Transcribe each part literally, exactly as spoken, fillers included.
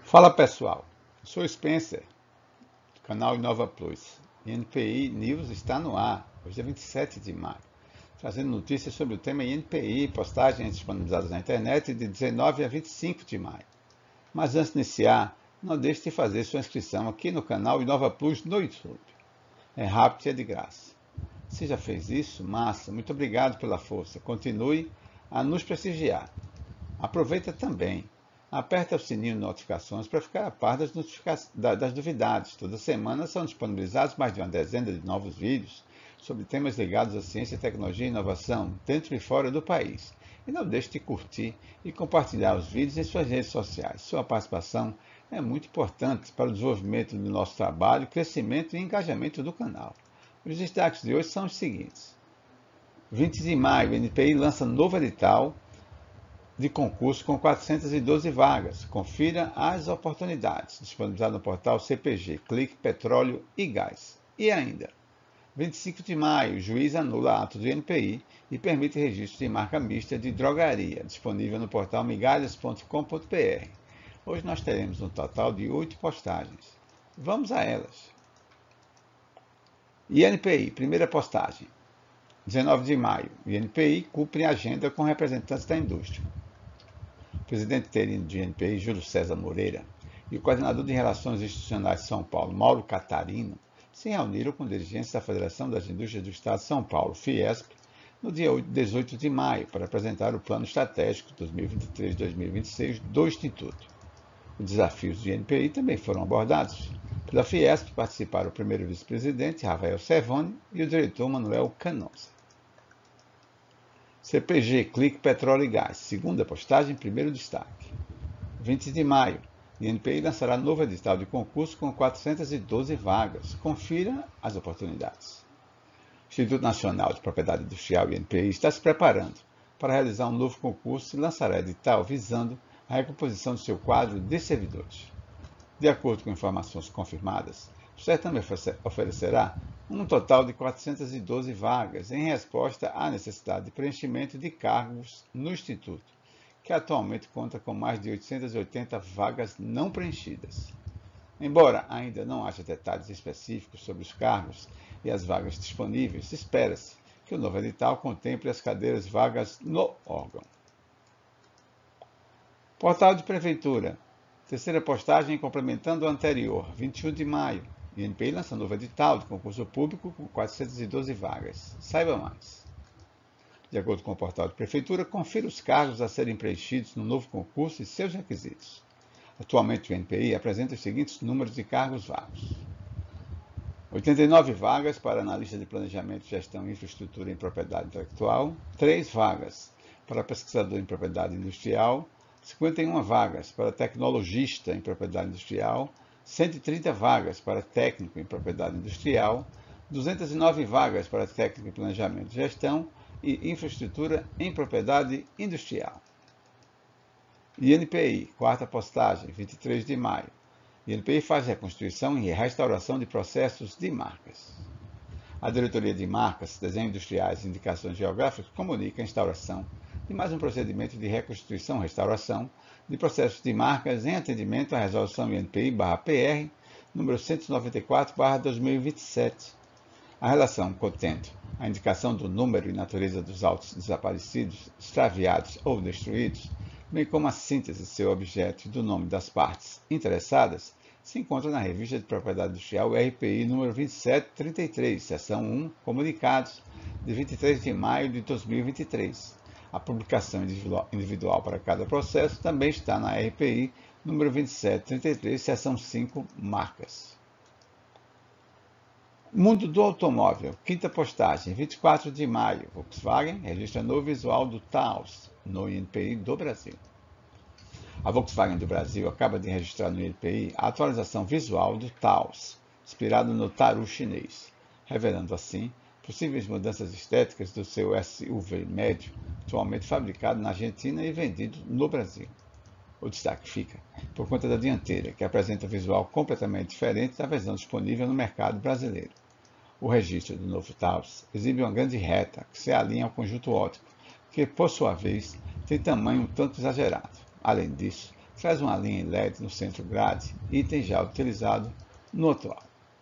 Fala pessoal, sou Spencer, do canal Inova Plus. E N P I News está no ar, hoje é vinte e sete de maio, trazendo notícias sobre o tema N P I, postagens disponibilizadas na internet de dezenove a vinte e cinco de maio. Mas antes de iniciar, não deixe de fazer sua inscrição aqui no canal Inova Plus no YouTube. É rápido e é de graça. Se já fez isso, massa, muito obrigado pela força. Continue a nos prestigiar. Aproveita também. Aperta o sininho de notificações para ficar a par das, das novidades. Toda semana são disponibilizados mais de uma dezena de novos vídeos sobre temas ligados à ciência, tecnologia e inovação, dentro e fora do país. E não deixe de curtir e compartilhar os vídeos em suas redes sociais. Sua participação é muito importante para o desenvolvimento do nosso trabalho, crescimento e engajamento do canal. Os destaques de hoje são os seguintes. vinte de maio, o N P I lança novo edital de concurso com quatrocentas e doze vagas. Confira as oportunidades. Disponibilizado no portal C P G, Clique Petróleo e Gás. E ainda, vinte e cinco de maio, o juiz anula ato do N P I e permite registro de marca mista de drogaria. Disponível no portal migalhas ponto com ponto br. Hoje nós teremos um total de oito postagens. Vamos a elas. I N P I, primeira postagem. dezenove de maio, o I N P I cumpre agenda com representantes da indústria. O presidente interino do I N P I, Júlio César Moreira, e o coordenador de Relações Institucionais de São Paulo, Mauro Catarino, se reuniram com dirigentes da Federação das Indústrias do Estado de São Paulo, Fiesp, no dia dezoito de maio, para apresentar o Plano Estratégico dois mil e vinte e três a dois mil e vinte e seis do Instituto. Os desafios do I N P I também foram abordados. Pela Fiesp participaram o primeiro vice-presidente, Rafael Servoni, e o diretor, Manuel Canosa. C P G, Clique Petróleo e Gás, segunda postagem, primeiro destaque. vinte de maio, o I N P I lançará novo edital de concurso com quatrocentas e doze vagas. Confira as oportunidades. O Instituto Nacional de Propriedade Industrial, I N P I, está se preparando para realizar um novo concurso e lançará edital visando a recomposição do seu quadro de servidores. De acordo com informações confirmadas, o certame oferecerá um total de quatrocentas e doze vagas em resposta à necessidade de preenchimento de cargos no Instituto, que atualmente conta com mais de oitocentas e oitenta vagas não preenchidas. Embora ainda não haja detalhes específicos sobre os cargos e as vagas disponíveis, espera-se que o novo edital contemple as cadeiras vagas no órgão. Portal de Prefeitura. Terceira postagem complementando o anterior, vinte e um de maio. O I N P I lança novo edital de concurso público com quatrocentas e doze vagas. Saiba mais. De acordo com o portal de Prefeitura, confira os cargos a serem preenchidos no novo concurso e seus requisitos. Atualmente, o I N P I apresenta os seguintes números de cargos vagos. oitenta e nove vagas para analista de planejamento, gestão e infraestrutura em propriedade intelectual, três vagas para pesquisador em propriedade industrial, cinquenta e uma vagas para tecnologista em propriedade industrial, cento e trinta vagas para técnico em propriedade industrial, duzentas e nove vagas para técnico em planejamento e gestão e infraestrutura em propriedade industrial. I N P I, quarta postagem, vinte e três de maio. I N P I faz reconstituição e restauração de processos de marcas. A Diretoria de Marcas, Desenho Industriais e Indicações Geográficas comunica a instauração de mais um procedimento de reconstituição e restauração de processos de marcas em atendimento à resolução I N P I barra P R número cento e noventa e quatro barra dois mil e vinte e sete. A relação contendo a indicação do número e natureza dos autos desaparecidos, extraviados ou destruídos, bem como a síntese de seu objeto e do nome das partes interessadas, se encontra na Revista de Propriedade Industrial R P I número vinte e sete trinta e três, seção um, Comunicados, de vinte e três de maio de dois mil e vinte e três. A publicação individual para cada processo também está na R P I número vinte e sete trinta e três, seção cinco, Marcas. Mundo do Automóvel, quinta postagem, vinte e quatro de maio. Volkswagen registra novo visual do Taos no I N P I do Brasil. A Volkswagen do Brasil acaba de registrar no I N P I a atualização visual do Taos, inspirado no Taru chinês, revelando assim possíveis mudanças estéticas do seu S U V médio, atualmente fabricado na Argentina e vendido no Brasil. O destaque fica por conta da dianteira, que apresenta um visual completamente diferente da versão disponível no mercado brasileiro. O registro do novo Taos exibe uma grande reta que se alinha ao conjunto óptico, que, por sua vez, tem tamanho um tanto exagerado. Além disso, traz uma linha L E D no centro grade, item já utilizado no atual.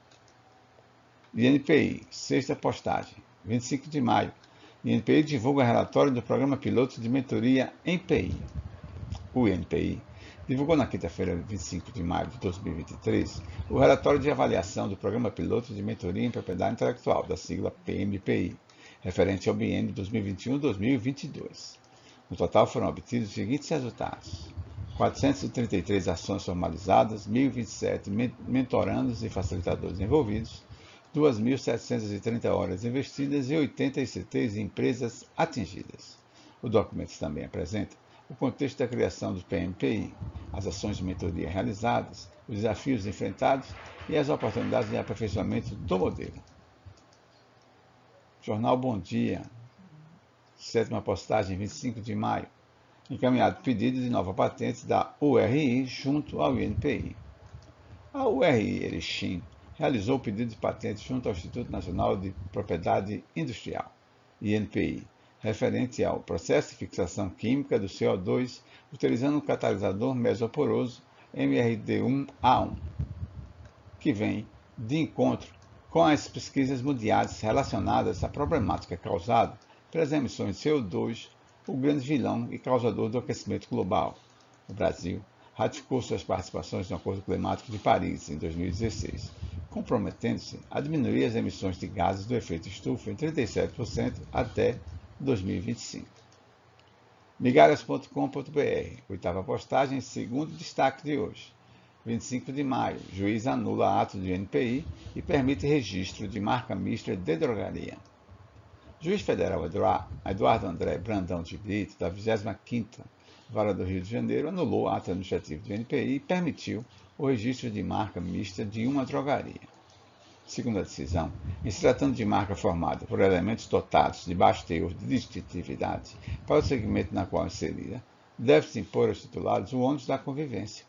I N P I, sexta postagem, vinte e cinco de maio. I N P I divulga relatório do Programa Piloto de Mentoria em P I. O I N P I divulgou na quinta-feira, vinte e cinco de maio de dois mil e vinte e três, o relatório de avaliação do Programa Piloto de Mentoria em Propriedade Intelectual, da sigla P M P I, referente ao biênio dois mil e vinte e um a dois mil e vinte e dois. No total foram obtidos os seguintes resultados: quatrocentas e trinta e três ações formalizadas, mil e vinte e sete mentorandos e facilitadores envolvidos, duas mil setecentas e trinta horas investidas e oitenta e seis empresas atingidas. O documento também apresenta o contexto da criação do P M P I, as ações de mentoria realizadas, os desafios enfrentados e as oportunidades de aperfeiçoamento do modelo. Jornal Bom Dia, sétima postagem, vinte e cinco de maio. Encaminhado pedido de nova patente da U R I junto ao I N P I. A U R I Erechim realizou o pedido de patente junto ao Instituto Nacional de Propriedade Industrial, I N P I, referente ao processo de fixação química do C O dois utilizando um catalisador mesoporoso M R D um A um, que vem de encontro com as pesquisas mundiais relacionadas à problemática causada pelas emissões de C O dois, o grande vilão e causador do aquecimento global. O Brasil ratificou suas participações no Acordo Climático de Paris em dois mil e dezesseis, comprometendo-se a diminuir as emissões de gases do efeito estufa em trinta e sete por cento até dois mil e vinte e cinco. migalhas ponto com ponto br, oitava postagem, segundo destaque de hoje. vinte e cinco de maio, juiz anula ato do I N P I e permite registro de marca mista de drogaria. Juiz federal Eduardo André Brandão de Brito, da vigésima quinta Vara do Rio de Janeiro, anulou o ato administrativo do I N P I e permitiu o registro de marca mista de uma drogaria. Segundo a decisão, em se tratando de marca formada por elementos dotados de baixo teor de distintividade para o segmento na qual inserida, deve-se impor aos titulares o ônus da convivência.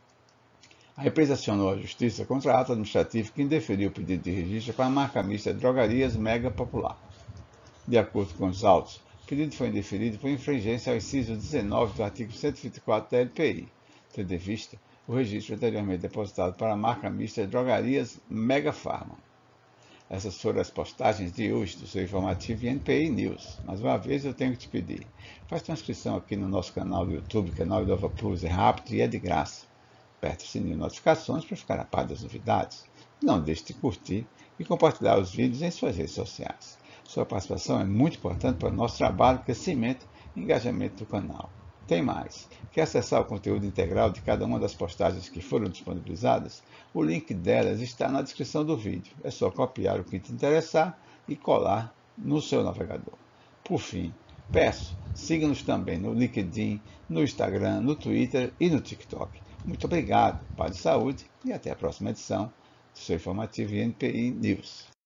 A empresa acionou a justiça contra ato administrativo que indeferiu o pedido de registro para a marca mista Drogarias Mega Popular. De acordo com os autos, o pedido foi indeferido por infringência ao inciso dezenove do artigo cento e vinte e quatro da L P I, tendo em vista o registro anteriormente depositado para a marca mista Drogarias Mega Pharma. Essas foram as postagens de hoje do seu informativo I N P I News. Mais uma vez eu tenho que te pedir, faz tua inscrição aqui no nosso canal do YouTube, canal Inova Plus, é rápido e é de graça. Aperte o sininho de notificações para ficar a par das novidades. Não deixe de curtir e compartilhar os vídeos em suas redes sociais. Sua participação é muito importante para o nosso trabalho, crescimento e engajamento do canal. Tem mais. Quer acessar o conteúdo integral de cada uma das postagens que foram disponibilizadas? O link delas está na descrição do vídeo. É só copiar o que te interessar e colar no seu navegador. Por fim, peço, siga-nos também no LinkedIn, no Instagram, no Twitter e no TikTok. Muito obrigado, paz e saúde e até a próxima edição do seu informativo I N P I News.